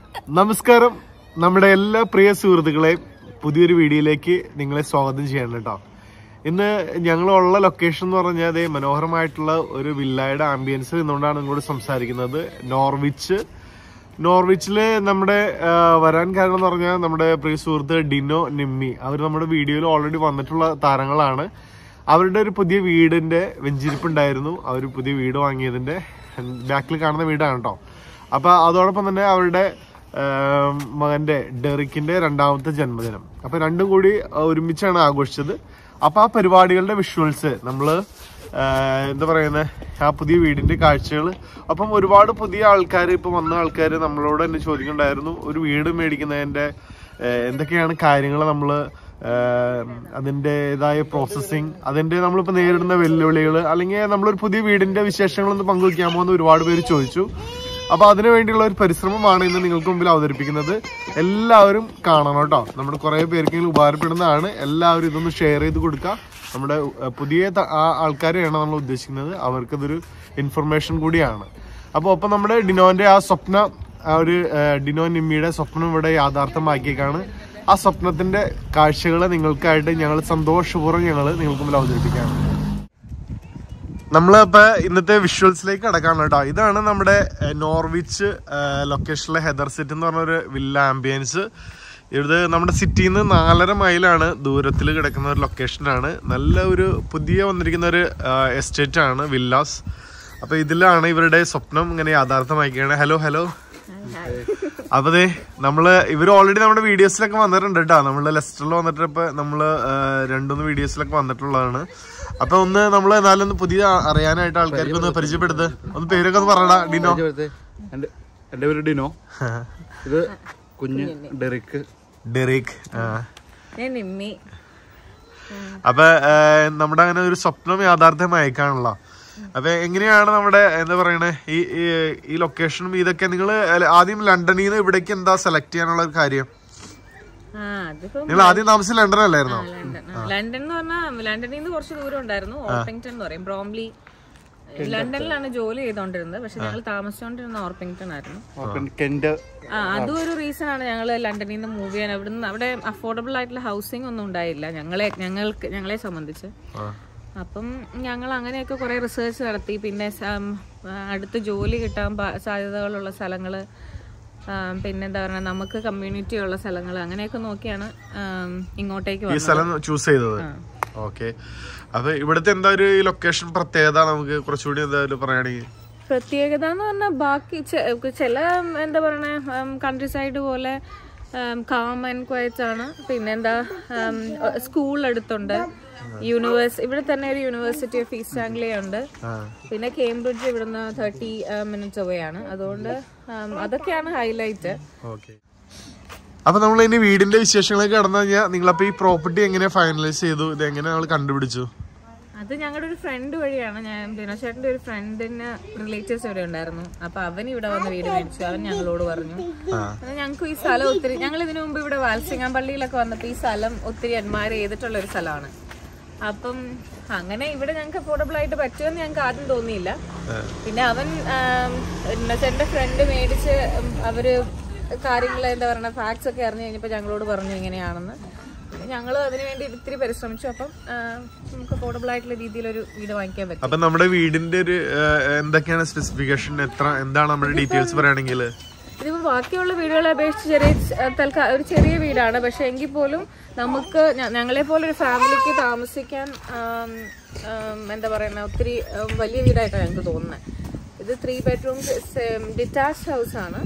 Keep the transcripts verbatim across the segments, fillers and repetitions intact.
നമസ്കാരം, നമ്മുടെ എല്ലാ പ്രിയ സുഹൃത്തുക്കളെയും പുതിയൊരു വീഡിയോയിലേക്ക് നിങ്ങളെ സ്വാഗതം ചെയ്യണം കേട്ടോ. ഇന്ന് ഞങ്ങളുള്ള ലൊക്കേഷൻ എന്ന് പറഞ്ഞാൽ അതേ മനോഹരമായിട്ടുള്ള ഒരു വില്ലയുടെ ആംബിയൻസ് നിന്നുകൊണ്ടാണ് നിങ്ങളോട് സംസാരിക്കുന്നത്. നോർവിച്ച് നോർവിച്ചില് നമ്മുടെ വരാൻ കാരണം എന്ന് പറഞ്ഞാൽ നമ്മുടെ പ്രിയ സുഹൃത്ത് ഡിനോ നിമ്മി, അവർ നമ്മുടെ വീഡിയോയിൽ ഓൾറെഡി വന്നിട്ടുള്ള താരങ്ങളാണ്. അവരുടെ ഒരു പുതിയ വീടിന്റെ വെഞ്ചിരിപ്പുണ്ടായിരുന്നു. അവർ പുതിയ വീട് വാങ്ങിയതിന്റെ ബാക്കിൽ കാണുന്ന വീടാണ് കേട്ടോ. അപ്പൊ അതോടൊപ്പം തന്നെ അവരുടെ മകന്റെ ഡെറിക്കിന്റെ രണ്ടാമത്തെ ജന്മദിനം. അപ്പൊ രണ്ടും കൂടി ഒരുമിച്ചാണ് ആഘോഷിച്ചത്. അപ്പൊ ആ പരിപാടികളുടെ വിഷ്വൽസ് നമ്മള് എന്താ പറയുന്നത്, ആ പുതിയ വീടിന്റെ കാഴ്ചകൾ. അപ്പം ഒരുപാട് പുതിയ ആൾക്കാർ, ഇപ്പൊ വന്ന ആൾക്കാർ നമ്മളോട് തന്നെ ചോദിക്കുന്നുണ്ടായിരുന്നു, ഒരു വീട് മേടിക്കുന്നതിന്റെ എന്തൊക്കെയാണ് കാര്യങ്ങൾ, നമ്മള് അതിൻ്റെതായ പ്രോസസ്സിങ്, അതിന്റെ നമ്മളിപ്പോൾ നേരിടുന്ന വെല്ലുവിളികൾ, അല്ലെങ്കിൽ നമ്മളൊരു പുതിയ വീടിന്റെ വിശേഷങ്ങളൊന്ന് പങ്കുവയ്ക്കാമോ എന്ന് ഒരുപാട് പേര് ചോദിച്ചു. അപ്പൊ അതിനു വേണ്ടിയുള്ള ഒരു പരിശ്രമമാണ് ഇന്ന് നിങ്ങൾക്ക് മുമ്പിൽ അവതരിപ്പിക്കുന്നത്. എല്ലാവരും കാണണം കേട്ടോ. നമ്മുടെ കുറെ പേർക്കെങ്കിലും ഉപകാരപ്പെടുന്നതാണ്. എല്ലാവരും ഇതൊന്ന് ഷെയർ ചെയ്ത് കൊടുക്കുക. നമ്മുടെ പുതിയ ആ ആൾക്കാരെയാണ് നമ്മൾ ഉദ്ദേശിക്കുന്നത്. അവർക്കതൊരു ഇൻഫർമേഷൻ കൂടിയാണ്. അപ്പോൾ ഒപ്പം നമ്മുടെ ഡിനോന്റെ ആ സ്വപ്നം, ആ ഒരു ഡിനോ നിമ്മിയുടെ സ്വപ്നം ഇവിടെ യാഥാർത്ഥ്യമാക്കിയേക്കാണ്. ആ സ്വപ്നത്തിന്റെ കാഴ്ചകൾ നിങ്ങൾക്കായിട്ട് ഞങ്ങൾ സന്തോഷപൂർവ്വം ഞങ്ങൾ നിങ്ങൾക്ക് മുമ്പിൽ അവതരിപ്പിക്കുകയാണ്. നമ്മളിപ്പോ ഇന്നത്തെ വിഷ്വൽസിലേക്ക് കടക്കാണ് കേട്ടോ. ഇതാണ് നമ്മുടെ നോർവിച്ച് ലൊക്കേഷനിലെ ഹെദർ സെറ്റ് എന്ന് പറഞ്ഞൊരു വില്ല ആംബിയൻസ്. ഇത് നമ്മുടെ സിറ്റിയിൽ നിന്ന് നാലര മൈലാണ് ദൂരത്തിൽ കിടക്കുന്ന ഒരു ലൊക്കേഷനാണ്. നല്ല ഒരു പുതിയ വന്നിരിക്കുന്ന ഒരു എസ്റ്റേറ്റ് ആണ്, വില്ലാസ്. അപ്പൊ ഇതിലാണ് ഇവരുടെ സ്വപ്നം ഇങ്ങനെ യാഥാർത്ഥ്യമാക്കിയാണ്. ഹലോ ഹലോ അപ്പൊ അതെ നമ്മള് ഇവര് ഓൾറെഡി നമ്മുടെ വീഡിയോസിലൊക്കെ വന്നിട്ടുണ്ട് കേട്ടോ. നമ്മള് ലെസ്റ്ററിൽ വന്നിട്ട് ഇപ്പൊ നമ്മള് രണ്ടൂന്ന് വീഡിയോസിലൊക്കെ വന്നിട്ടുള്ളതാണ്. അപ്പൊ ഒന്ന് നമ്മള് എന്നാലും ഒന്ന് പുതിയ അറിയാനായിട്ട് ആൾക്കാർക്ക് ഒന്ന് പരിചയപ്പെടുത്ത്, ഒന്ന് പേരൊക്കെ ഒന്ന് പറയടാ. ഡിനോ. എന്റെ പേര് ഡിനോ. ഇത് കുഞ്ഞ് ഡെറിക്. ഡെറിക് അപ്പൊ നമ്മുടെ അങ്ങനെ ഒരു സ്വപ്നം യാഥാർത്ഥ്യമായിക്കാണല്ലോ. അപ്പൊ എങ്ങനെയാണ് നമ്മുടെ എന്താ പറയണേ ഈ ഈ ലൊക്കേഷനും ഇതൊക്കെ? നിങ്ങള് ആദ്യം ലണ്ടനിൽ നിന്ന് ഇവിടേക്ക് എന്താ സെലക്ട് ചെയ്യാനുള്ള ഒരു കാര്യം? നിങ്ങൾ ആദ്യം താമസിച്ച ലണ്ടൻ അല്ലായിരുന്നോ? ലണ്ടൻ എന്ന് പറഞ്ഞാൽ ലണ്ടനിൽ നിന്ന് കുറച്ച് ദൂരം ഉണ്ടായിരുന്നു. ഓർപ്പിംഗ്ടൺ എന്ന് പറയും, ബ്രോംലി. ലണ്ടനിലാണ് ജോലി ചെയ്തോണ്ടിരുന്നത്, പക്ഷെ ഞങ്ങൾ താമസിച്ചോണ്ടിരുന്ന ഓർപ്പിംഗ്ടൺ ആയിരുന്നു. ആ അതും ഒരു റീസൺ ആണ് ഞങ്ങൾ ലണ്ടനിൽ നിന്ന് മൂവ് ചെയ്യാൻ. അവിടുന്ന് അവിടെ അഫോർഡബിൾ ആയിട്ടുള്ള ഹൗസിംഗ് ഒന്നും ഉണ്ടായില്ല ഞങ്ങളെ ഞങ്ങൾക്ക് ഞങ്ങളെ സംബന്ധിച്ച്. അപ്പം ഞങ്ങൾ അങ്ങനെയൊക്കെ കുറെ റിസർച്ച് നടത്തി. പിന്നെ അടുത്ത് ജോലി കിട്ടാൻ സാധ്യതകളുള്ള സ്ഥലങ്ങള്, പിന്നെന്താ പറയുക, നമുക്ക് കമ്മ്യൂണിറ്റി ഉള്ള സ്ഥലങ്ങൾ, അങ്ങനെയൊക്കെ നോക്കിയാണ് ഇങ്ങോട്ടേക്ക് ഈ സ്ഥലം ചൂസ് ചെയ്തത്. ഓക്കെ. അപ്പൊ ഇവിടുത്തെ എന്താ ഒരു ലൊക്കേഷൻ പ്രത്യേകത നമുക്ക് കുറച്ചുകൂടി എന്താ പറയുകയാണെങ്കിൽ? പ്രത്യേകത എന്ന് പറഞ്ഞാൽ ബാക്കി ചില എന്താ പറയണേ കൺട്രി സൈഡ് പോലെ കാം ആൻഡ് ക്വയറ്റ് ആണ്. പിന്നെന്താ സ്കൂൾ അടുത്തുണ്ട്, യൂണിവേഴ്സ് ഇവിടെ തന്നെ ഒരു യൂണിവേഴ്സിറ്റി ഓഫ് ഈസ്റ്റ് ആംഗ്ലിയ ഉണ്ട്. പിന്നെ കേംബ്രിഡ്ജ് ഇവിടുന്ന് തേർട്ടി മിനിറ്റ്സ് അവേ ആണ്. അതുകൊണ്ട് അതൊക്കെയാണ് ഹൈലൈറ്റ്. അപ്പൊ നമ്മൾ ഇനി വീടിന്റെ വിശേഷങ്ങളൊക്കെ കടന്നു കഴിഞ്ഞാൽ നിങ്ങളപ്പോ ഈ പ്രോപ്പർട്ടി എങ്ങനെ ഫൈനലൈസ് ചെയ്തു? ഇത് എങ്ങനെ നമ്മൾ കണ്ടുപിടിച്ചു? അത് ഞങ്ങളുടെ ഒരു ഫ്രണ്ട് വഴിയാണ്. ഞാൻ ദിനോ ചേട്ടന്റെ ഒരു ഫ്രണ്ടിന് റിലേറ്റീവ്സ് ഇവിടെ ഉണ്ടായിരുന്നു. അപ്പൊ അവൻ ഇവിടെ വന്ന് വീട് മേടിച്ചു. അവൻ ഞങ്ങളോട് പറഞ്ഞു ഞങ്ങൾക്ക് ഈ സ്ഥലം ഒത്തിരി, ഞങ്ങൾ ഇതിനു മുമ്പ് ഇവിടെ വാത്സങ്ങാൻ പള്ളിയിലൊക്കെ വന്നപ്പോ ഈ സ്ഥലം ഒത്തിരി അഡ്മയർ ചെയ്തിട്ടുള്ള ഒരു സ്ഥലമാണ്. അപ്പം അങ്ങനെ ഇവിടെ ഞങ്ങൾക്ക് അഫോർഡബിൾ ആയിട്ട് പറ്റുമെന്ന് ഞങ്ങൾക്ക് ആദ്യം തോന്നിയില്ല. പിന്നെ അവൻ എന്റെ ഫ്രണ്ട് മേടിച്ച് അവര് കാര്യങ്ങൾ എന്താ പറയുക ഫാക്ട്സ് ഒക്കെ അറിഞ്ഞു കഴിഞ്ഞപ്പോ ഞങ്ങളോട് പറഞ്ഞു ഇങ്ങനെയാണെന്ന്. ഞങ്ങൾ അതിനു വേണ്ടി ഇത്തിരി പരിശ്രമിച്ചു. അപ്പം നമുക്ക് അഫോർഡബിൾ ആയിട്ടുള്ള രീതിയിൽ ഒരു വീട് വാങ്ങിക്കാൻ പറ്റും. അപ്പൊ നമ്മുടെ വീടിന്റെ ഒരു എന്തൊക്കെയാണ് സ്പെസിഫിക്കേഷൻ, എത്ര എന്താണ് നമ്മുടെ ഡീറ്റെയിൽസ് പറയുകയാണെങ്കിൽ? ഇതിപ്പോ ബാക്കിയുള്ള വീടുകളെ അപേക്ഷിച്ച് ചെറിയ തൽക്കാലം ഒരു ചെറിയ വീടാണ്. പക്ഷെ എങ്കിൽ പോലും നമുക്ക് ഞങ്ങളെ പോലെ ഒരു ഫാമിലിക്ക് താമസിക്കാൻ എന്താ പറയുക ഒത്തിരി വലിയ വീടായിട്ടാണ് ഞങ്ങൾക്ക് തോന്നുന്നത്. ഇത് ത്രീ ബെഡ്റൂം ഡിറ്റാച്ച്ഡ് ഹൗസ് ആണ്.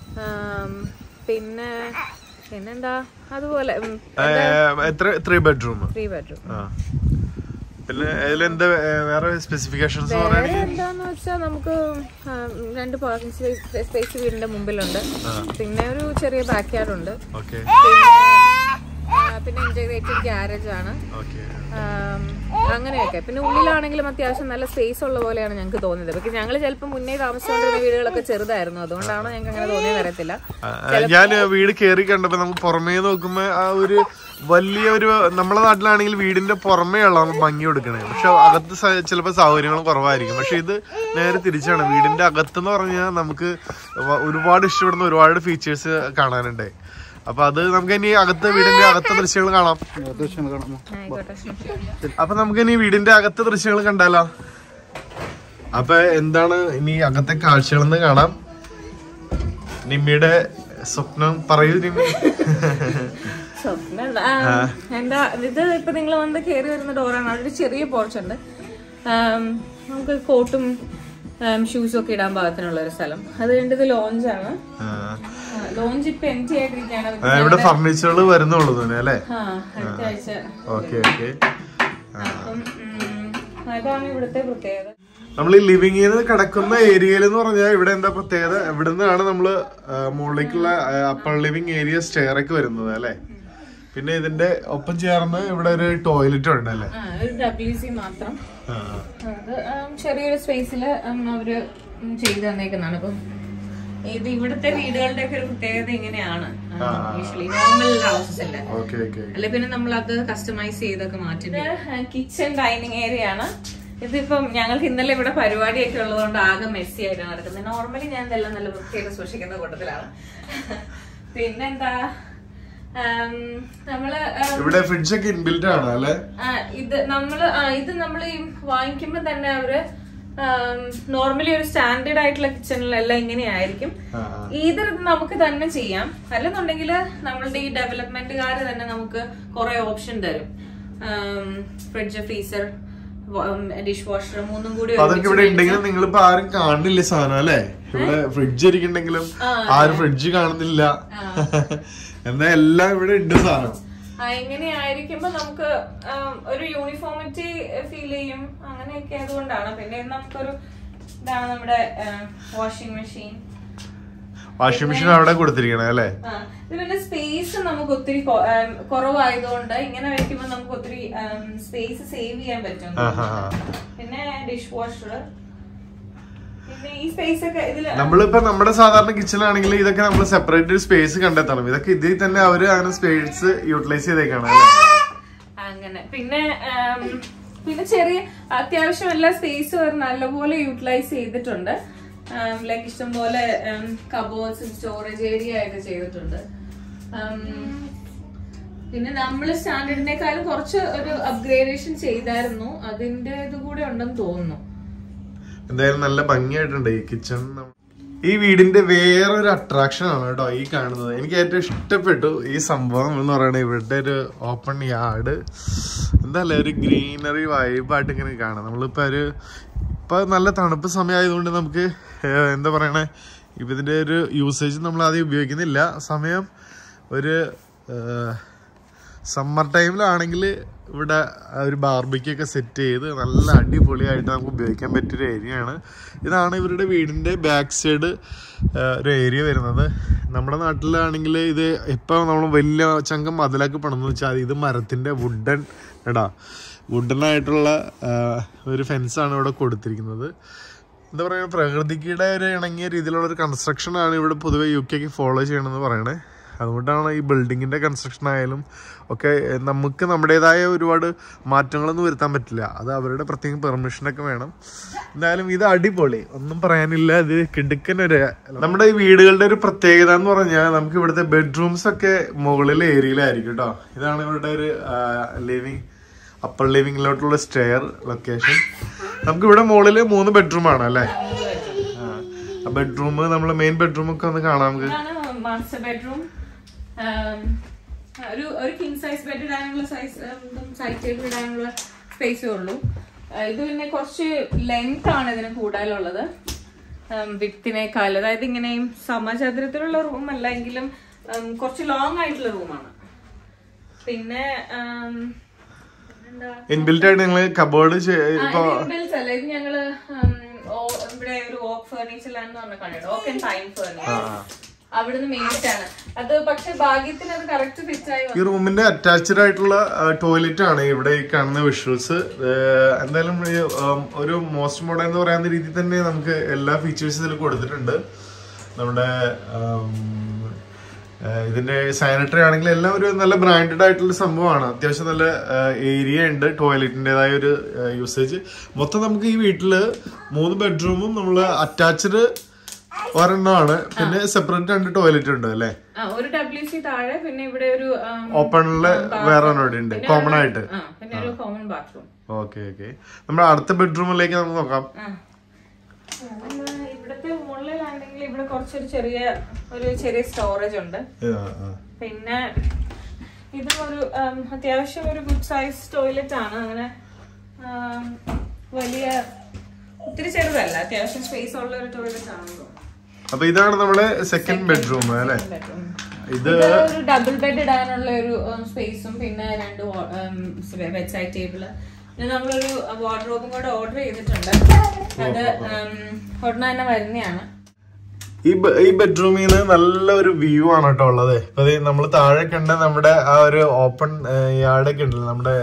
പിന്നെ പിന്നെന്താ അതുപോലെ ത്രീ ബെഡ്റൂം ത്രീ ബെഡ്റൂം പിന്നെ അതിലെന്താ വേറെ സ്പെസിഫിക്കേഷൻസ് എന്താന്ന് വെച്ചാൽ നമുക്ക് രണ്ട് പാർക്കിംഗ് സ്പേസ് വീടിന്റെ മുമ്പിലുണ്ട്. പിന്നെ ഒരു ചെറിയ ബാക്ക് യാർഡ് ഉണ്ട്. പിന്നെ ഇന്റഗ്രേറ്റഡ് ഗ്യാരേജ് ആണ്, അങ്ങനെയൊക്കെ. പിന്നെ ഉള്ളിലാണെങ്കിലും അത്യാവശ്യം നല്ല സ്പേസ് ഉള്ള പോലെയാണ് ഞങ്ങൾക്ക് തോന്നിയത്. പക്ഷെ ഞങ്ങൾ ചിലപ്പോൾ മുന്നേ താമസിച്ചുകൊണ്ടിരുന്ന വീടുകളൊക്കെ ചെറുതായിരുന്നു, അതുകൊണ്ടാണോ ഞങ്ങൾക്ക് അങ്ങനെ തോന്നിയത് അറിയത്തില്ല. ഞാൻ വീട് കയറി കണ്ടപ്പോ നമുക്ക് പുറമേ നോക്കുമ്പോ ആ ഒരു വലിയ ഒരു, നമ്മളെ നാട്ടിലാണെങ്കിൽ വീടിന്റെ പുറമേ ഉള്ള ഭംഗി കൊടുക്കണേ, പക്ഷെ അകത്ത് ചിലപ്പോൾ സൗകര്യങ്ങളും കുറവായിരിക്കും. പക്ഷെ ഇത് നേരെ തിരിച്ചാണ്, വീടിന്റെ അകത്തെന്ന് പറഞ്ഞാൽ നമുക്ക് ഒരുപാട് ഇഷ്ടപ്പെടുന്ന ഒരുപാട് ഫീച്ചേഴ്സ് കാണാനുണ്ട്. അപ്പൊ അത് നമുക്ക് ഇനി അകത്ത് വീടിന്റെ അകത്തെ ദൃശ്യങ്ങൾ കാണാം. അപ്പൊ നമുക്ക് ഇനി വീടിന്റെ അകത്തെ ദൃശ്യങ്ങൾ കണ്ടാലോ? അപ്പൊ എന്താണ് ഇനി അകത്തെ കാഴ്ചകളെന്ന് കാണാം. നിമ്മിയുടെ സ്വപ്നം പറയൂ നിമ്മി. സ്വപ്നം എന്താ, ഇത് ഇപ്പൊ നിങ്ങൾ വന്ന് കയറി വരുന്ന ഡോറാണ്. അവിടെ ഒരു ചെറിയ പോർച്ച് ഉണ്ട്, നമുക്ക് കോട്ടും ഷൂസും ഒക്കെ ഇടാൻ പാകത്തിനുള്ള ഒരു സ്ഥലം. അത് കഴിഞ്ഞത് ലോഞ്ചാണ്. ലോഞ്ച് ഇപ്പൊ എംറ്റി ആയിട്ടിരിക്കുകയാണ്. ഇവിടെ ഫർണിച്ചറുകൾ വരുന്നുള്ളൂ അല്ലേ? അടുത്ത ആഴ്ച. അപ്പം അതാണ് ഇവിടുത്തെ പ്രത്യേകത. നമ്മൾ ഈ ലിവിംഗ് ചെയ്ത് കിടക്കുന്ന ഏരിയയിൽ എന്ന് പറഞ്ഞാൽ ഇവിടെ എന്താ പ്രത്യേകത, ഇവിടെ നിന്നാണ് നമ്മള് മുകളിലേക്കുള്ള അപ്പർ ലിവിംഗ് ഏരിയ സ്റ്റെയർ ഒക്കെ വരുന്നത് അല്ലെ. പിന്നെ ഇതിന്റെ ഒപ്പം ചേർന്ന് ഇവിടെ ഒരു ടോയ്ലറ്റ് ഉണ്ട് അല്ലേ? ഡബ്ല്യു സി മാത്രം, അത് ചെറിയൊരു സ്പേസിൽ അവര് ചെയ്ത് തന്നേക്കുന്നതാണ്. അപ്പം ഇത് ഇവിടുത്തെ വീടുകളുടെ ഒക്കെ ഒരു പ്രത്യേകത ഇങ്ങനെയാണ്. യൂഷ്വലി നോർമൽ ഹൗസസ് അല്ലേ, അല്ലെ പിന്നെ നമ്മൾ അത് കസ്റ്റമൈസ് ചെയ്തൊക്കെ മാറ്റുന്നത്. കിച്ചൺ ഡൈനിങ് ഏരിയ ആണ്. ഇതിപ്പം ഞങ്ങൾക്ക് ഇന്നലെ ഇവിടെ പരിപാടിയൊക്കെ ഉള്ളതുകൊണ്ട് ആകെ മെസ്സി ആയിട്ടാണ് നടക്കുന്നത്. നോർമലി ഞാൻ ഇതെല്ലാം നല്ല വൃത്തിയായിട്ട് സൂക്ഷിക്കുന്ന കൂട്ടത്തിലാണ്. പിന്നെന്താ, നമ്മള് ഇവിടെ ഫ്രിഡ്ജ് ഒക്കെ ഇൻബിൽറ്റ് ആണ് അല്ലേ? ഇത് നമ്മള് ഇത് നമ്മൾ വാങ്ങിക്കുമ്പോ തന്നെ അവര് നോർമലി ഒരു സ്റ്റാൻഡേർഡ് ആയിട്ടുള്ള കിച്ചണിലെല്ലാം ഇങ്ങനെയായിരിക്കും. ഇത് നമുക്ക് തന്നെ ചെയ്യാം, അല്ലെന്നുണ്ടെങ്കിൽ നമ്മളുടെ ഈ ഡെവലപ്മെന്റുകാര് തന്നെ നമുക്ക് കുറെ ഓപ്ഷൻ തരും. ഫ്രിഡ്ജ്, ഫ്രീസർ, ഡിഷ് വാഷർ മൂന്നും കൂടി അതൊക്കെ ഇവിടെ ഉണ്ടെങ്കിലും നിങ്ങളിപ്പോ ആരും കാണുന്നില്ല സാധനം അല്ലെ? ഇവിടെ ഫ്രിഡ്ജ് ഇരിക്കുന്നുണ്ടെങ്കിലും ആരും ഫ്രിഡ്ജ് കാണുന്നില്ല. എന്നാ എല്ലാം ഇവിടെ ഉണ്ട് സാധനം. എങ്ങനെയായിരിക്കുമ്പോ നമുക്ക് ഒരു യൂണിഫോമിറ്റി ഫീൽ ചെയ്യും, അങ്ങനെയൊക്കെ അതുകൊണ്ടാണ്. പിന്നെ നമുക്കൊരു ഇതാണ് നമ്മുടെ വാഷിംഗ് മെഷീൻ. വാഷിംഗ് മെഷീൻ അവിടെ കൊടുത്തിരിക്കണേ അല്ലേ? പിന്നെ സ്പേസ് നമുക്ക് ഒത്തിരി കുറവായതുകൊണ്ട് ഇങ്ങനെ വെക്കുമ്പോ നമുക്ക് ഒത്തിരി സ്പേസ് സേവ് ചെയ്യാൻ പറ്റും. പിന്നെ ഡിഷ് വാഷർ, പിന്നെ ഈ സ്പേസ് ഒക്കെ ഇതില് നമ്മളിപ്പോ നമ്മുടെ സാധാരണ കിച്ചണിലാണെങ്കിൽ ഇതൊക്കെ നമ്മൾ സെപ്പറേറ്റ് ഒരു സ്പേസ് കണ്ടെത്തണം. ഇതൊക്കെ ഇതിൽ തന്നെ അവര് അങ്ങനെ സ്പേസ് യൂട്ടിലൈസ് ചെയ്തേക്കാണ് അങ്ങനെ. പിന്നെ പിന്നെ ചെറിയ അത്യാവശ്യം എല്ലാ സ്പേസും നല്ലപോലെ യൂട്ടിലൈസ് ചെയ്തിട്ടുണ്ട്. ലൈക്ക് ഇഷ്ടംപോലെ കബോർഡ്സ്, സ്റ്റോറേജ് ഏരിയ ആയിട്ട് ചെയ്തിട്ടുണ്ട്. പിന്നെ നമ്മള് സ്റ്റാൻഡേർഡിനേക്കാളും കുറച്ച് ഒരു അപ്ഗ്രേഡേഷൻ ചെയ്തായിരുന്നു, അതിന്റെ ഇത് കൂടെ ഉണ്ടെന്ന് തോന്നുന്നു. എന്തായാലും നല്ല ഭംഗിയായിട്ടുണ്ട് ഈ കിച്ചൺ. ഈ വീടിന്റെ വേറൊരു അട്രാക്ഷൻ ആണ് കേട്ടോ ഈ കാണുന്നത്. എനിക്ക് ഏറ്റവും ഇഷ്ടപ്പെട്ടു ഈ സംഭവം എന്ന് പറയുന്നത് ഇവിടുത്തെ ഒരു ഓപ്പൺ യാർഡ്. എന്താ ഒരു ഗ്രീനറി വൈബായിട്ട് ഇങ്ങനെ കാണാം. നമ്മളിപ്പോ ഒരു ഇപ്പൊ നല്ല തണുപ്പ് സമയമായതുകൊണ്ട് നമുക്ക് എന്താ പറയണേ, ഇപ്പൊ ഇതിന്റെ ഒരു യൂസേജ് നമ്മൾ ആദ്യം ഉപയോഗിക്കുന്നില്ല. സമയം ഒരു സമ്മർ ടൈമിലാണെങ്കിൽ ഇവിടെ ഒരു ബാർബിക്കൊക്കെ സെറ്റ് ചെയ്ത് നല്ല അടിപൊളിയായിട്ട് നമുക്ക് ഉപയോഗിക്കാൻ പറ്റിയൊരു ഏരിയയാണ്. ഇതാണ് ഇവരുടെ വീടിൻ്റെ ബാക്ക് സൈഡ് ഒരു ഏരിയ വരുന്നത്. നമ്മുടെ നാട്ടിലാണെങ്കിൽ ഇത് ഇപ്പം നമ്മൾ വലിയ ചങ്കം മതിലൊക്കെ പണിതെന്ന് വെച്ചാൽ ഇത് മരത്തിൻ്റെ വുഡൻ എടാ വുഡനായിട്ടുള്ള ഒരു ഫെൻസാണ് ഇവിടെ കൊടുത്തിരിക്കുന്നത്. എന്താ പറയുക, പ്രകൃതിയുടെ ഒരു ഇണങ്ങിയ രീതിയിലുള്ളൊരു കൺസ്ട്രക്ഷനാണ് ഇവിടെ പൊതുവെ യു കെക്ക് ഫോളോ ചെയ്യണമെന്ന് പറയണേ. അതുകൊണ്ടാണ് ഈ ബിൽഡിങ്ങിൻ്റെ കൺസ്ട്രക്ഷൻ ആയാലും ഒക്കെ നമുക്ക് നമ്മുടേതായ ഒരുപാട് മാറ്റങ്ങളൊന്നും വരുത്താൻ പറ്റില്ല. അത് അവരുടെ പ്രത്യേകം പെർമിഷനൊക്കെ വേണം. എന്തായാലും ഇത് അടിപൊളി, ഒന്നും പറയാനില്ല. ഇത് കിടുക്കനൊരു നമ്മുടെ ഈ വീടുകളുടെ ഒരു പ്രത്യേകത എന്ന് പറഞ്ഞാൽ നമുക്ക് ഇവിടുത്തെ ബെഡ്റൂംസ് ഒക്കെ മുകളിലെ ഏരിയയിലായിരിക്കും കേട്ടോ. ഇതാണ് ഇവരുടെ ഒരു ലിവിങ്, അപ്പർ ലിവിങ്ങിലോട്ടുള്ള സ്റ്റെയർ ലൊക്കേഷൻ. നമുക്ക് ഇവിടെ മുകളിൽ മൂന്ന് ബെഡ്റൂം ആണ് അല്ലേ? ആ ബെഡ്റൂം, നമ്മള് മെയിൻ ബെഡ്റൂം ഒക്കെ ഒന്ന് കാണാം നമുക്ക്. മാസ്റ്റർ ബെഡ്റൂം, ഒരു ഒരു കിങ് സൈസ് ബെഡ് ഇടാനുള്ള സൈസ് സൈഡ് ടേബിൾ ഇടാനുള്ള സ്പേസേ ഉള്ളൂ. ഇത് പിന്നെ കുറച്ച് ലെങ്ത് ആണ് ഇതിന് കൂടുതലുള്ളത് വിത്തിനേക്കാൾ. അതായത് ഇങ്ങനെയും സമചതുരത്തിലുള്ള റൂം അല്ല എങ്കിലും കുറച്ച് ലോങ് ആയിട്ടുള്ള റൂമാണ്. പിന്നെ ഇൻബിൽറ്റ് ആയിട്ട് ഞങ്ങള് കബോർഡ് ഇൻബിൽറ്റ് അല്ല, ഇത് ഞങ്ങള് ഇവിടെ ഒരു ഓക്ക് ഫർണിച്ചർ ലാൻഡ് പറഞ്ഞ കണ്ടിട്ട്, ഓക്ക് ആൻഡ് പൈൻ ഫർണിച്ചർ. അവിടുന്ന് മേടിച്ചാണ് അത്. പക്ഷെ ഭാഗ്യത്തിന് അത് കറക്റ്റ് ഫിറ്റ് ആയി. ഈ റൂമിന്റെ അറ്റാച്ച്ഡ് ആയിട്ടുള്ള ടോയ്ലറ്റ് ആണ് ഇവിടെ ഈ കാണുന്ന വിഷ്വൽസ്. എന്തായാലും ഒരു മോസ്റ്റ് മോഡേൺ എന്ന് പറയുന്ന രീതിയിൽ തന്നെ നമുക്ക് എല്ലാ ഫീച്ചേഴ്സും ഇതിൽ കൊടുത്തിട്ടുണ്ട്. നമ്മുടെ ഇതിന്റെ സാനിറ്ററി ആണെങ്കിൽ എല്ലാം ഒരു നല്ല ബ്രാൻഡഡ് ആയിട്ടുള്ള സംഭവമാണ്. അത്യാവശ്യം നല്ല ഏരിയ ഉണ്ട്, ടോയ്ലറ്റിൻ്റെതായ ഒരു യൂസേജ്. മൊത്തം നമുക്ക് ഈ വീട്ടില് മൂന്ന് ബെഡ്റൂമും നമ്മള് അറ്റാച്ച്ഡ് ഒരെണ്ണമാണ്, പിന്നെ സെപ്പറേറ്റ് രണ്ട് ടോയ്ലറ്റ് ഉണ്ട് അല്ലേ? ഒരു ഡബ്ല്യു സി താഴെ, പിന്നെ ഇവിടെ ഒരു ഓപ്പണില് വേറെ ഇവിടെ ഉണ്ട്, കോമൺ ആയിട്ട്. Okay okay. നമ്മുടെ അടുത്ത ബെഡ്റൂമിലേക്ക് നമുക്ക് നോക്കാം. ഇവിടത്തെ മുകളിലാണെങ്കിൽ ഇവിടെ കുറച്ചൊരു ചെറിയ ഒരു ചെറിയ സ്റ്റോറേജ് ഉണ്ട്. പിന്നെ ഇതും ഒരു അത്യാവശ്യം ഒരു ഗുഡ് സൈസ് ടോയ്ലറ്റ് ആണ്. അങ്ങനെ വലിയ ഒത്തിരി ചെറുതല്ല, അത്യാവശ്യം സ്പേസ് ഉള്ള ഒരു ടോയ്ലറ്റ് ആണല്ലോ. അപ്പൊ ഇതാണ് നമ്മുടെ സെക്കൻഡ് ബെഡ്റൂം അല്ലേ? ഇത് ഒരു ഡബിൾ ബെഡ് ഇടാനുള്ള ഒരു സ്പേസും പിന്നെ രണ്ട് ബെഡ് സൈഡ് ടേബിള്. നമ്മളൊരു വാർഡ്രോബും കൂടെ ഓർഡർ ചെയ്തിട്ടുണ്ട്. അത് ഉടനെ തന്നെ വരുന്നതാണ്. ഈ ഈ ബെഡ്റൂമിൽ നിന്ന് നല്ല ഒരു വ്യൂ ആണ് കേട്ടോ ഉള്ളത്. ഇപ്പൊ നമ്മൾ താഴെ കണ്ട നമ്മുടെ ആ ഒരു ഓപ്പൺ യാർഡൊക്കെ ഉണ്ടല്ലോ, നമ്മുടെ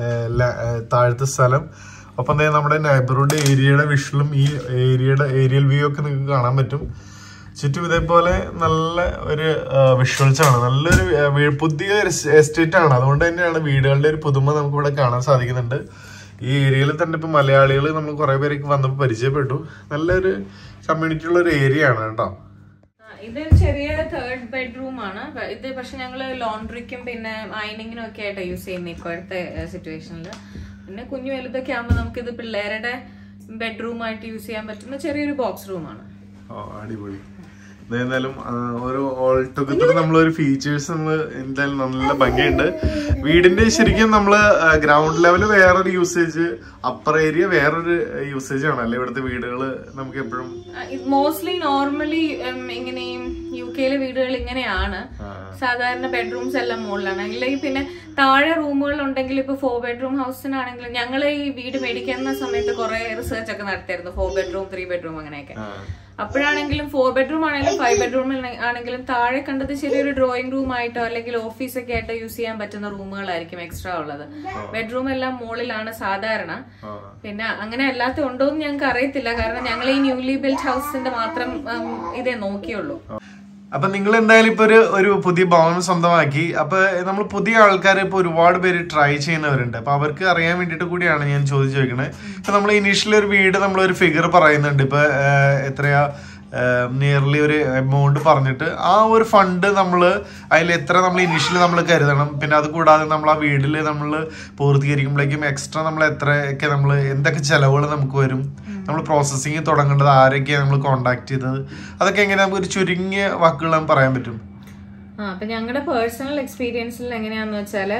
താഴത്തെ സ്ഥലം. ഒപ്പം തന്നെ നമ്മുടെ നൈബർഹുഡ് ഏരിയയുടെ വിഷ്വലും ഈ ഏരിയയുടെ ഏരിയൽ വ്യൂ ഒക്കെ നിങ്ങൾക്ക് കാണാൻ പറ്റും. ചുറ്റും ഇതേപോലെ നല്ല ഒരു വിഷ്വൽസ് ആണ്. നല്ലൊരു പുതിയ എസ്റ്റേറ്റ് ആണ്. അതുകൊണ്ട് തന്നെയാണ് വീടുകളുടെ ഒരു പുതുമ നമുക്ക് ഇവിടെ കാണാൻ സാധിക്കുന്നുണ്ട്. ഈ ഏരിയയിൽ തന്നെ ഇപ്പൊ മലയാളികൾ നമ്മൾ കുറെ പേരൊക്കെ വന്നപ്പോൾ പരിചയപ്പെട്ടു. നല്ലൊരു കമ്മ്യൂണിറ്റി ഉള്ള ഒരു ഏരിയ ആണ് കേട്ടോ. ഇത് ചെറിയ തേർഡ് ബെഡ്റൂം ആണ് ഇത്. പക്ഷെ ഞങ്ങള് ലോണ്ട്രിക്കും പിന്നെ അയണിങ്ങിനും ഒക്കെ ആയിട്ട് യൂസ് ചെയ്യുന്നത് ഇപ്പോഴത്തെ സിറ്റുവേഷനിൽ. പിന്നെ കുഞ്ഞു വലുതൊക്കെ ആകുമ്പോൾ നമുക്ക് ഇത് പിള്ളേരുടെ ബെഡ്റൂം ആയിട്ട് യൂസ് ചെയ്യാൻ പറ്റുന്ന ചെറിയൊരു ബോക്സ് റൂമാണ്. അടിപൊളി. എന്തായാലും ഒരു ഓൾ ടുഗദർ നമ്മളൊരു ഫീച്ചേഴ്സ് നമ്മൾ എന്തായാലും നല്ല ഭംഗിയുണ്ട്. വീടിന്റെ ശരിക്കും നമ്മള് ഗ്രൗണ്ട് ലെവല് വേറൊരു യൂസേജ്, അപ്പർ ഏരിയ വേറൊരു യൂസേജ് ആണ് അല്ലെ ഇവിടുത്തെ വീടുകള്? നമുക്ക് എപ്പോഴും മോസ്റ്റ്ലി നോർമലി ഇങ്ങനെയും യു കെയിലെ വീടുകൾ ഇങ്ങനെയാണ്. സാധാരണ ബെഡ്റൂംസ് എല്ലാം മുകളിലാണ്. അല്ലെങ്കിൽ പിന്നെ താഴെ റൂമുകൾ ഉണ്ടെങ്കിൽ ഇപ്പൊ ഫോർ ബെഡ്റൂം ഹൗസിനാണെങ്കിലും ഞങ്ങൾ ഈ വീട് മേടിക്കുന്ന സമയത്ത് കുറെ റിസർച്ച് ഒക്കെ നടത്തിയായിരുന്നു. ഫോർ ബെഡ്റൂം ത്രീ ബെഡ്റൂം അങ്ങനെയൊക്കെ. അപ്പോഴാണെങ്കിലും ഫോർ ബെഡ്റൂം ആണെങ്കിലും ഫൈവ് ബെഡ്റൂം ആണെങ്കിലും താഴെ കണ്ടത് ചെറിയൊരു ഡ്രോയിങ് റൂം ആയിട്ടോ അല്ലെങ്കിൽ ഓഫീസൊക്കെ ആയിട്ടോ യൂസ് ചെയ്യാൻ പറ്റുന്ന റൂമുകളായിരിക്കും എക്സ്ട്രാ ഉള്ളത്. ബെഡ്റൂം എല്ലാം മുകളിലാണ് സാധാരണ. പിന്നെ അങ്ങനെ അല്ലാത്ത ഉണ്ടോന്ന് ഞങ്ങൾക്ക് അറിയത്തില്ല, കാരണം ഞങ്ങൾ ഈ ന്യൂലി ബിൽഡ് ഹൗസിന്റെ മാത്രം ഇതേ നോക്കിയുള്ളൂ. അപ്പൊ നിങ്ങൾ എന്തായാലും ഇപ്പൊ ഒരു ഒരു പുതിയ ഭവനം സ്വന്തമാക്കി. അപ്പൊ നമ്മൾ പുതിയ ആൾക്കാർ ഇപ്പൊ ഒരുപാട് പേര് ട്രൈ ചെയ്യുന്നവരുണ്ട്. അപ്പൊ അവർക്ക് അറിയാൻ വേണ്ടിട്ട് കൂടിയാണ് ഞാൻ ചോദിച്ചു ചോദിക്കണേ. ഇപ്പൊ നമ്മൾ ഇനീഷ്യലി ഒരു വീട് നമ്മളൊരു ഫിഗർ പറയുന്നുണ്ട്. ഇപ്പൊ എത്രയാ നിയർലി ഒരു എമൗണ്ട് പറഞ്ഞിട്ട് ആ ഒരു ഫണ്ട് നമ്മൾ അതിൽ എത്ര നമ്മൾ ഇനീഷ്യലി നമ്മൾ കരുതണം. പിന്നെ അത് കൂടാതെ നമ്മൾ ആ വീട്ടിൽ നമ്മൾ പൂർത്തീകരിക്കുമ്പോഴേക്കും എക്സ്ട്രാ നമ്മൾ എത്രയൊക്കെ നമ്മൾ എന്തൊക്കെ ചെലവുകൾ നമുക്ക് വരും, നമ്മൾ പ്രോസസ്സിങ് തുടങ്ങേണ്ടത് ആരൊക്കെയാണ് നമ്മൾ കോണ്ടാക്ട് ചെയ്തത്, അതൊക്കെ എങ്ങനെ നമുക്ക് ഒരു ചുരുങ്ങിയ വാക്കുകൾ നമുക്ക് പറയാൻ പറ്റും? ആ അപ്പൊ ഞങ്ങളുടെ പേഴ്സണൽ എക്സ്പീരിയൻസിൽ എങ്ങനെയാന്ന് വെച്ചാല്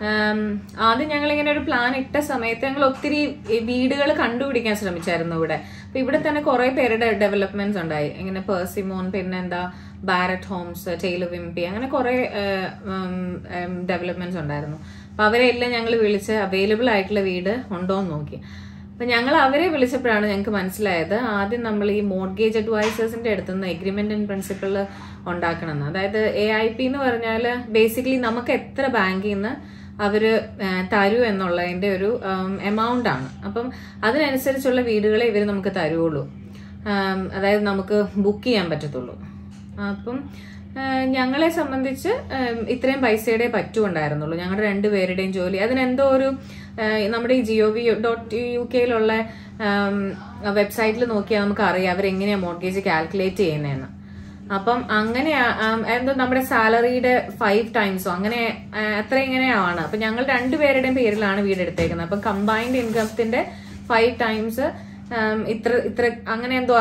ആദ്യം ഞങ്ങൾ ഇങ്ങനെ ഒരു പ്ലാൻ ഇട്ട സമയത്ത് ഞങ്ങൾ ഒത്തിരി വീടുകൾ കണ്ടുപിടിക്കാൻ ശ്രമിച്ചായിരുന്നു ഇവിടെ. അപ്പൊ ഇവിടെ തന്നെ കുറെ പേരുടെ ഡെവലപ്മെന്റ്സ് ഉണ്ടായി. ഇങ്ങനെ പേഴ്സിമോൺ, പിന്നെ എന്താ ബാരറ്റ് ഹോംസ്, ടെയ്ലർ വിംപി, അങ്ങനെ കുറെ ഡെവലപ്മെന്റ്സ് ഉണ്ടായിരുന്നു. അപ്പൊ അവരെല്ലാം ഞങ്ങൾ വിളിച്ച് അവൈലബിൾ ആയിട്ടുള്ള വീട് ഉണ്ടോ എന്ന് നോക്കി. അപ്പൊ ഞങ്ങൾ അവരെ വിളിച്ചപ്പോഴാണ് ഞങ്ങൾക്ക് മനസ്സിലായത് ആദ്യം നമ്മൾ ഈ മോർഗേജ് അഡ്വൈസേഴ്സിന്റെ അടുത്തുനിന്ന് എഗ്രിമെന്റ് ഇൻ പ്രിൻസിപ്പിൾ ഉണ്ടാക്കണമെന്ന്. അതായത് എ ഐ പി എന്ന് പറഞ്ഞാൽ ബേസിക്കലി നമുക്ക് എത്ര ബാങ്കിൽ നിന്ന് അവര് തരൂ എന്നുള്ളതിന്റെ ഒരു എമൗണ്ട് ആണ്. അപ്പം അതിനനുസരിച്ചുള്ള വീടുകളെ ഇവർ നമുക്ക് തരുള്ളൂ. അതായത് നമുക്ക് ബുക്ക് ചെയ്യാൻ പറ്റത്തുള്ളൂ. അപ്പം ഞങ്ങളെ സംബന്ധിച്ച് ഇത്രയും പൈസയുടെ പറ്റുണ്ടായിരുന്നുള്ളൂ. ഞങ്ങളുടെ രണ്ടുപേരുടെയും ജോലി അതിനെന്തോ ഒരു നമ്മുടെ ഈ ജിഒ വി ഡോട്ട് യു കെയിലുള്ള വെബ്സൈറ്റിൽ നോക്കിയാൽ നമുക്ക് അറിയാം അവരെങ്ങനെയാണ് മോർഗേജ് കാൽക്കുലേറ്റ് ചെയ്യുന്നതെന്ന്. അപ്പം അങ്ങനെ എന്തോ നമ്മുടെ സാലറിയുടെ ഫൈവ് ടൈംസോ അങ്ങനെ അത്ര ഇങ്ങനെയാണ്. അപ്പൊ ഞങ്ങൾ രണ്ടുപേരുടെയും പേരിലാണ് വീട് എടുത്തേക്കുന്നത്. അപ്പൊ കമ്പൈൻഡ് ഇൻകത്തിന്റെ ഫൈവ് ടൈംസ് ഇത്ര ഇത്ര അങ്ങനെ എന്തോ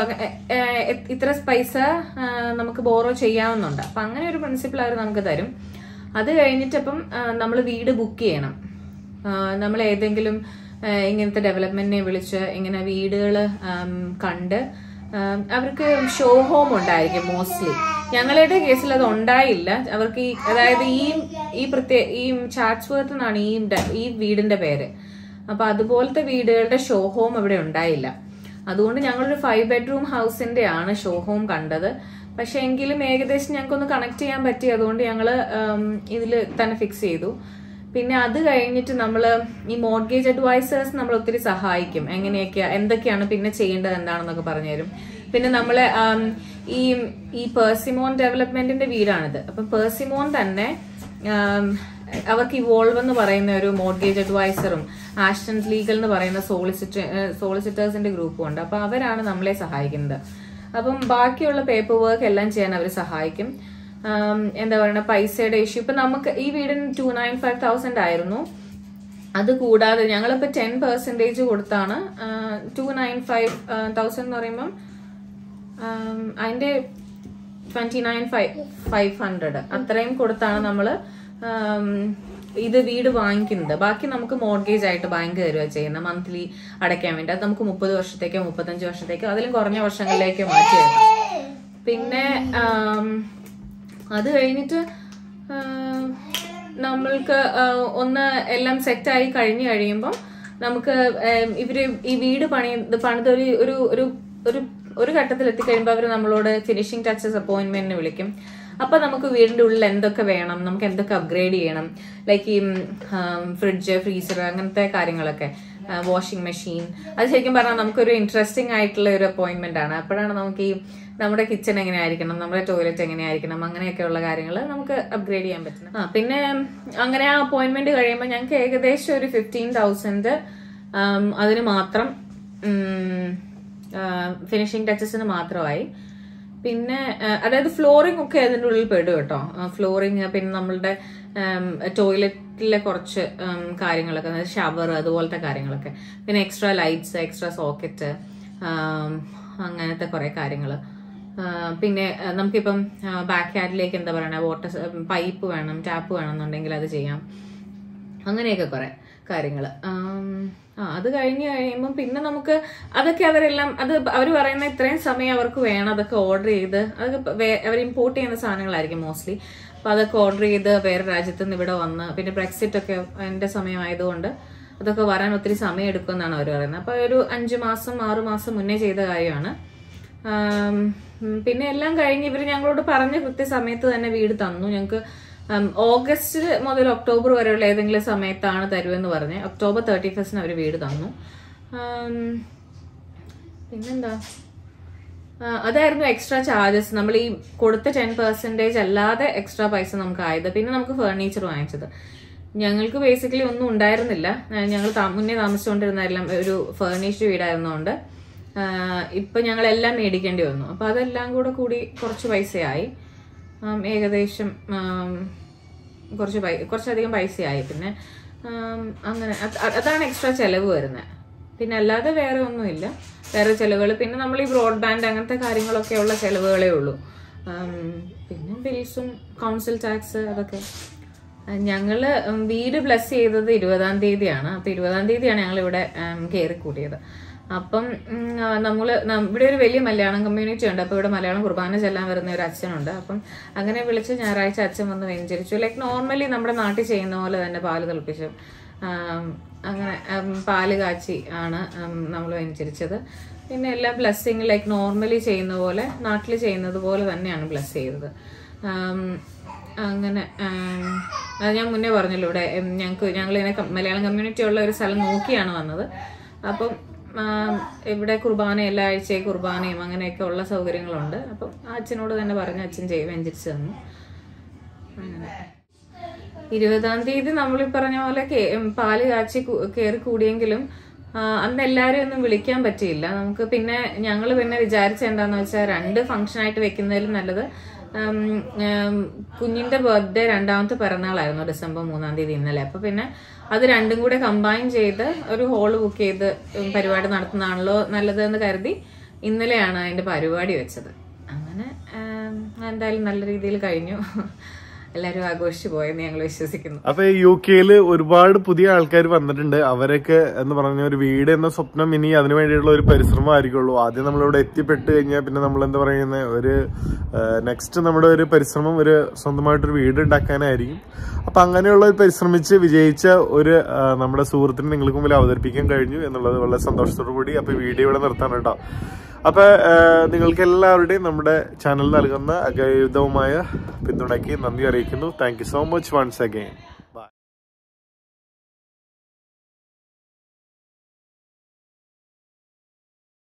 ഇത്ര പൈസ നമുക്ക് ബോറോ ചെയ്യാവുന്നുണ്ട്. അപ്പൊ അങ്ങനെ ഒരു പ്രിൻസിപ്പിൾ അവർ നമുക്ക് തരും. അത് കഴിഞ്ഞിട്ടപ്പം നമ്മൾ വീട് ബുക്ക് ചെയ്യണം. നമ്മൾ ഏതെങ്കിലും ഇങ്ങനത്തെ ഡെവലപ്മെന്റിനെ വിളിച്ച് ഇങ്ങനെ വീടുകൾ കണ്ട് അവർക്ക് ഷോ ഹോം ഉണ്ടായിരിക്കും മോസ്റ്റ്ലി. ഞങ്ങളുടെ കേസിൽ അത് ഉണ്ടായില്ല. അവർക്ക് ഈ അതായത് ഈ ഈ പ്രത്യേക ഈ ചാറ്റ്സ്വർത്ത് എന്നാണ് ഈ ഈ വീടിന്റെ പേര്. അപ്പൊ അതുപോലത്തെ വീടുകളുടെ ഷോ ഹോം ഇവിടെ ഉണ്ടായില്ല. അതുകൊണ്ട് ഞങ്ങളൊരു ഫൈവ് ബെഡ്റൂം ഹൗസിന്റെ ആണ് ഷോ ഹോം കണ്ടത്. പക്ഷെ എങ്കിലും ഏകദേശം ഞങ്ങൾക്കൊന്ന് കണക്ട് ചെയ്യാൻ പറ്റി. അതുകൊണ്ട് ഞങ്ങള് ഇതിൽ തന്നെ ഫിക്സ് ചെയ്തു. പിന്നെ അത് കഴിഞ്ഞിട്ട് നമ്മൾ ഈ മോർഗേജ് അഡ്വൈസേഴ്സ് നമ്മൾ ഒത്തിരി സഹായിക്കും. എങ്ങനെയൊക്കെയാ എന്തൊക്കെയാണ് പിന്നെ ചെയ്യേണ്ടത് എന്താണെന്നൊക്കെ പറഞ്ഞുതരും. പിന്നെ നമ്മളെ ഈ ഈ പെർസിമോൺ ഡെവലപ്മെന്റിന്റെ വീടാണിത്. അപ്പൊ പെർസിമോൺ തന്നെ അവർക്ക് ഇവോൾവ് എന്ന് പറയുന്ന ഒരു മോർഗേജ് അഡ്വൈസറും ആഷ്ടൺ ലീഗൽ എന്ന് പറയുന്ന സോളിസിറ്റർ സോളിസിറ്റേഴ്സിന്റെ ഗ്രൂപ്പും ഉണ്ട്. അപ്പൊ അവരാണ് നമ്മളെ സഹായിക്കുന്നത്. അപ്പം ബാക്കിയുള്ള പേപ്പർ വർക്ക് എല്ലാം ചെയ്യാൻ അവർ സഹായിക്കും. എന്താ പറയുക, പൈസയുടെ ഇഷ്യൂ. ഇപ്പൊ നമുക്ക് ഈ വീടിന് ടു നയൻ ഫൈവ് തൗസൻഡ് ആയിരുന്നു. അത് കൂടാതെ ഞങ്ങളിപ്പോ ടെൻ പെർസെന്റേജ് കൊടുത്താണ് ടു നയൻ ഫൈവ് തൗസൻഡ് എന്ന് പറയുമ്പം അതിന്റെ twenty nine five five hundred അത്രയും കൊടുത്താണ് നമ്മള് ഇത് വീട് വാങ്ങിക്കുന്നത്. ബാക്കി നമുക്ക് മോർഗേജ് ആയിട്ട് ബാങ്ക് തരുക ചെയ്യുന്നത്, മന്ത്ലി അടയ്ക്കാൻ വേണ്ടി. അത് നമുക്ക് മുപ്പത് വർഷത്തേക്കോ മുപ്പത്തഞ്ച് വർഷത്തേക്കോ അതിലും കുറഞ്ഞ വർഷങ്ങളിലേക്കോ മാറ്റി വെക്കാം. പിന്നെ അത് കഴിഞ്ഞിട്ട് നമ്മൾക്ക് ഒന്ന് എല്ലാം സെറ്റായി കഴിഞ്ഞു കഴിയുമ്പം നമുക്ക് ഇവര് ഈ വീട് പണി പണിതൊരു ഒരു ഒരു ഒരു ഒരു ഘട്ടത്തിൽ എത്തിക്കഴിയുമ്പോൾ അവർ നമ്മളോട് ഫിനിഷിംഗ് ടച്ചസ് അപ്പോയിന്റ്മെന്റിന് വിളിക്കും. അപ്പൊ നമുക്ക് വീടിന്റെ ഉള്ളിൽ എന്തൊക്കെ വേണം, നമുക്ക് എന്തൊക്കെ അപ്ഗ്രേഡ് ചെയ്യണം, ലൈക്ക് ഈ ഫ്രിഡ്ജ്, ഫ്രീസർ, അങ്ങനത്തെ കാര്യങ്ങളൊക്കെ, വാഷിംഗ് മെഷീൻ. അത് ശരിക്കും പറഞ്ഞാൽ നമുക്കൊരു ഇൻട്രസ്റ്റിംഗ് ആയിട്ടുള്ള ഒരു അപ്പോയിന്റ്മെന്റ് ആണ്. അപ്പോഴാണ് നമുക്ക് ഈ നമ്മുടെ കിച്ചൺ എങ്ങനെയായിരിക്കണം, നമ്മുടെ ടോയ്ലറ്റ് എങ്ങനെയായിരിക്കണം, അങ്ങനെയൊക്കെയുള്ള കാര്യങ്ങൾ നമുക്ക് അപ്ഗ്രേഡ് ചെയ്യാൻ പറ്റും. ആ പിന്നെ അങ്ങനെ ആ അപ്പോയിന്റ്മെന്റ് കഴിയുമ്പോൾ ഞങ്ങൾക്ക് ഏകദേശം ഒരു ഫിഫ്റ്റീൻ തൗസൻഡ് അതിന് മാത്രം ഫിനിഷിംഗ് ടച്ചസിന് മാത്രമായി. പിന്നെ അതായത് ഫ്ലോറിംഗ് ഒക്കെ അതിൻ്റെ ഉള്ളിൽ പെടും കേട്ടോ. ഫ്ലോറിംഗ്, പിന്നെ നമ്മളുടെ ടോയ്ലറ്റിലെ കുറച്ച് കാര്യങ്ങളൊക്കെ, അതായത് ഷവർ, അതുപോലത്തെ കാര്യങ്ങളൊക്കെ, പിന്നെ എക്സ്ട്രാ ലൈറ്റ്സ്, എക്സ്ട്രാ സോക്കറ്റ്, അങ്ങനത്തെ കുറെ കാര്യങ്ങൾ. പിന്നെ നമുക്കിപ്പം ബാക്ക് യാർഡിലേക്ക് എന്താ പറയണ, വാട്ടർ പൈപ്പ് വേണം, ടാപ്പ് വേണമെന്നുണ്ടെങ്കിൽ അത് ചെയ്യാം. അങ്ങനെയൊക്കെ കുറെ കാര്യങ്ങൾ. ആ അത് കഴിഞ്ഞ് കഴിയുമ്പം പിന്നെ നമുക്ക് അതൊക്കെ അവരെല്ലാം അത് അവർ പറയുന്ന ഇത്രയും സമയം അവർക്ക് വേണം, അതൊക്കെ ഓർഡർ ചെയ്ത്, അതൊക്കെ അവർ ഇമ്പോർട്ട് ചെയ്യുന്ന സാധനങ്ങളായിരിക്കും മോസ്റ്റ്ലി. അപ്പൊ അതൊക്കെ ഓർഡർ ചെയ്ത് വേറെ രാജ്യത്ത് നിന്ന് ഇവിടെ വന്ന്, പിന്നെ ബ്രെക്സിറ്റ് ഒക്കെ അതിന്റെ സമയമായതുകൊണ്ട് അതൊക്കെ വരാൻ ഒത്തിരി സമയം എടുക്കുമെന്നാണ് അവർ പറയുന്നത്. അപ്പൊ ഒരു അഞ്ചു മാസം ആറു മാസം മുന്നേ ചെയ്ത കാര്യമാണ്. പിന്നെ എല്ലാം കഴിഞ്ഞ് ഇവർ ഞങ്ങളോട് പറഞ്ഞ കൃത്യസമയത്ത് തന്നെ വീട് തന്നു. ഞങ്ങൾക്ക് ഓഗസ്റ്റ് മുതൽ ഒക്ടോബർ വരെയുള്ള ഏതെങ്കിലും സമയത്താണ് തരുമെന്ന് പറഞ്ഞ് ഒക്ടോബർ തേർട്ടി ഫസ്റ്റിന് അവർ വീട് തന്നു. പിന്നെന്താ, അതായിരുന്നു എക്സ്ട്രാ ചാർജസ്. നമ്മൾ ഈ കൊടുത്ത ടെൻ പെർസെന്റേജ് അല്ലാതെ എക്സ്ട്രാ പൈസ നമുക്ക് ആയത്. പിന്നെ നമുക്ക് ഫർണിച്ചർ വാങ്ങിച്ചത്. ഞങ്ങൾക്ക് ബേസിക്കലി ഒന്നും ഉണ്ടായിരുന്നില്ല. ഞങ്ങൾ മുന്നേ താമസിച്ചുകൊണ്ടിരുന്ന എല്ലാം ഒരു ഫർണിഷ്ഡ് വീടായിരുന്നതുകൊണ്ട് ഇപ്പൊ ഞങ്ങളെല്ലാം മേടിക്കേണ്ടി വന്നു. അപ്പൊ അതെല്ലാം കൂടെ കൂടി കുറച്ച് പൈസയായി, ഏകദേശം കുറച്ച് പൈ കുറച്ചധികം പൈസയായി. പിന്നെ അങ്ങനെ അതാണ് എക്സ്ട്രാ ചെലവ് വരുന്നത്. പിന്നെ അല്ലാതെ വേറെ ഒന്നുമില്ല, വേറെ ചെലവുകൾ. പിന്നെ നമ്മൾ ഈ ബ്രോഡ്ബാൻഡ് അങ്ങനത്തെ കാര്യങ്ങളൊക്കെ ഉള്ള ചെലവുകളേ ഉള്ളൂ. പിന്നെ ബിൽസും കൗൺസിൽ ടാക്സ് അതൊക്കെ. ഞങ്ങള് വീട് ബ്ലസ് ചെയ്തത് ഇരുപതാം തീയതിയാണ്. അപ്പൊ ഇരുപതാം തീയതിയാണ് ഞങ്ങൾ ഇവിടെ കയറി കൂടിയത്. അപ്പം നമ്മള് ഇവിടെ ഒരു വലിയ മലയാളം കമ്മ്യൂണിറ്റി ഉണ്ട്. അപ്പൊ ഇവിടെ മലയാളം കുർബാന ചെല്ലാൻ വരുന്ന ഒരു അച്ഛനുണ്ട്. അപ്പം അങ്ങനെ വിളിച്ച് ഞായറാഴ്ച അച്ഛൻ വന്ന് വെഞ്ചരിച്ചു. ലൈക്ക് നോർമലി നമ്മുടെ നാട്ടിൽ ചെയ്യുന്ന പോലെ തന്നെ പാല് തിളപ്പിച്ചു, അങ്ങനെ പാല് കാച്ചി ആണ് നമ്മൾ വെഞ്ചരിച്ചത്. പിന്നെ എല്ലാ ബ്ലെസ്സിങ് ലൈക്ക് നോർമലി ചെയ്യുന്ന പോലെ, നാട്ടിൽ ചെയ്യുന്നത് പോലെ തന്നെയാണ് ബ്ലെസ് ചെയ്തത്. അങ്ങനെ അത് ഞാൻ മുന്നേ പറഞ്ഞല്ലോ, ഇവിടെ ഞങ്ങൾക്ക് ഞങ്ങളിങ്ങനെ മലയാളം കമ്മ്യൂണിറ്റി ഉള്ള ഒരു സ്ഥലം നോക്കിയാണ് വന്നത്. അപ്പം ഇവിടെ കുർബാന എല്ലാ ആഴ്ചയും കുർബാനയും അങ്ങനെയൊക്കെ ഉള്ള സൗകര്യങ്ങളുണ്ട്. അപ്പം അച്ഛനോട് തന്നെ പറഞ്ഞ് അച്ഛൻ ചെയ്ത് വെഞ്ചരിച്ചു തന്നു. അങ്ങനെ ഇരുപതാം തീയതി നമ്മൾ പറഞ്ഞ പോലെ പാല് കാച്ചി കയറി കൂടിയെങ്കിലും അന്ന് എല്ലാവരും ഒന്നും വിളിക്കാൻ പറ്റിയില്ല നമുക്ക്. പിന്നെ ഞങ്ങൾ പിന്നെ വിചാരിച്ച എന്താന്ന് വെച്ചാൽ രണ്ട് ഫംഗ്ഷൻ ആയിട്ട് വെക്കുന്നതിലും നല്ലത് കുഞ്ഞിന്റെ ബർത്ത്ഡേ രണ്ടാമത്തെ പിറന്നാളായിരുന്നു ഡിസംബർ മൂന്നാം തീയതി ഇന്നലെ. അപ്പൊ പിന്നെ അത് രണ്ടും കൂടെ കമ്പൈൻ ചെയ്ത് ഒരു ഹോള് ബുക്ക് ചെയ്ത് പരിപാടി നടത്തുന്നതാണല്ലോ നല്ലത് എന്ന് കരുതി ഇന്നലെയാണ് അതിന്റെ പരിപാടി വെച്ചത്. അങ്ങനെ എന്തായാലും നല്ല രീതിയിൽ കഴിഞ്ഞു. എല്ലാരും ആഘോഷിച്ചു പോയെന്ന് ഞങ്ങൾ വിശ്വസിക്കുന്നു. അപ്പൊ യു കെയില് ഒരുപാട് പുതിയ ആൾക്കാർ വന്നിട്ടുണ്ട്. അവരൊക്കെ എന്ന് പറഞ്ഞ ഒരു വീട് എന്ന സ്വപ്നം ഇനി അതിനു വേണ്ടിയുള്ള ഒരു പരിശ്രമം ആയിരിക്കുള്ളൂ. ആദ്യം നമ്മളിവിടെ എത്തിപ്പെട്ട് കഴിഞ്ഞാൽ പിന്നെ നമ്മൾ എന്താ പറയുന്ന ഒരു നെക്സ്റ്റ് നമ്മുടെ ഒരു പരിശ്രമം ഒരു സ്വന്തമായിട്ടൊരു വീട് ഉണ്ടാക്കാനായിരിക്കും. അപ്പൊ അങ്ങനെയുള്ള ഒരു പരിശ്രമിച്ച് വിജയിച്ച ഒരു നമ്മുടെ സുഹൃത്തിനെ നിങ്ങൾക്ക് മുമ്പിൽ അവതരിപ്പിക്കാൻ കഴിഞ്ഞു എന്നുള്ളത് വളരെ സന്തോഷത്തോടു കൂടി അപ്പൊ വീഡിയോ ഇവിടെ നിർത്താൻ കേട്ടോ. അപ്പൊ നിങ്ങൾക്ക് എല്ലാവരുടെയും നമ്മുടെ ചാനൽ നൽകുന്ന അഗൈതവുമായ പിന്തുണയ്ക്ക് നന്ദി അറിയിക്കുന്നു. Thank you so much once again.